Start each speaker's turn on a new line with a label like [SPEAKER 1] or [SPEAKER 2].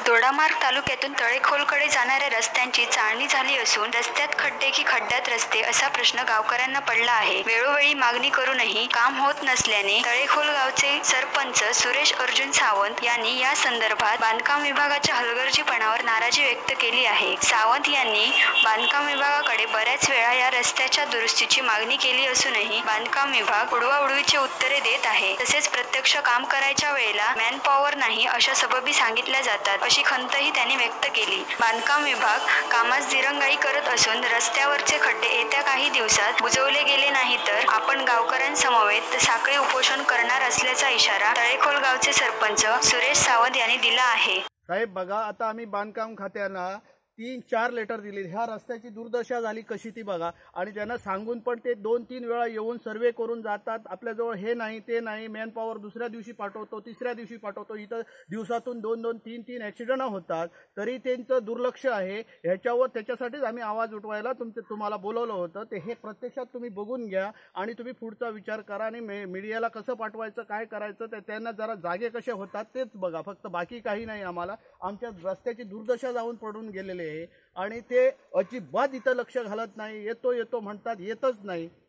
[SPEAKER 1] दोडामार्ग तालुक्यातून तळेखोलकडे जाणाऱ्या रस्त्यांची चाळणी झाली असून रस्त्यात खड्डे की खड्ड्यात रस्ते असा प्रश्न गावकऱ्यांना पडला आहे। वेळोवेळी मागणी करूनही काम होत नसल्याने तळेखोल गावचे सरपंच सुरेश अर्जुन सावंत यांनी या संदर्भात बांधकाम विभागाच्या हलगर्जीपणावर नाराजी व्यक्त केली आहे। सावंत यांनी बांधकाम विभागाकडे बऱ्याच वेळा या रस्त्याच्या दुरुस्तीची मागणी केली असूनही बांधकाम विभाग उडवाउडवीची उत्तरे देत आहे। तसेच प्रत्यक्ष काम करायच्या वेळेला मॅनपॉवर नाही अशा सबबी सांगितल्या जातात अशी खंतही त्यांनी व्यक्त केली। बांधकाम विभाग कामास दिरंगाई करत असून रस्त्यावरचे खड्डे येत्या काही दिवसात बुजवले गेले नाही तर आपण गावकऱ्यांसमवेत साखळी उपोषण करणार असल्याचा इशारा तळेखोल गावचे सरपंच सुरेश सावंत यांनी दिला आहे।
[SPEAKER 2] साहेब बघा, आता आम्ही बांधकाम खात्याला 3-4 लेटर दिली। ह्या रस्त्याची दुर्दशा झाली कशी ती बघा, आणि त्यांना सांगून पण ते 2-3 वेळा येऊन सर्वे करून जातात। आपल्याजवळ हे नाही ते नाही, मॅन पॉवर दुसऱ्या दिवशी पाठवतो, तिसऱ्या दिवशी पाठवतो। इथं दिवसातून 2-2, 3-3 ॲक्सिडेंट होतात, तरी त्यांचं दुर्लक्ष आहे। त्याच्यासाठीच आम्ही आवाज उठवायला तुम्हाला बोलवलं होतं। ते हे प्रत्यक्षात तुम्ही बघून घ्या आणि तुम्ही पुढचा विचार करा आणि मीडियाला कसं पाठवायचं, काय करायचं, ते त्यांना जरा जागे कसे होतात तेच बघा, फक्त बाकी काही नाही। आम्हाला आमच्या रस्त्याची दुर्दशा जाऊन पडून गेलेली आहे आणि ते अजिबात इथं लक्ष घालत नाही। येतो म्हणतात, येतच नाही।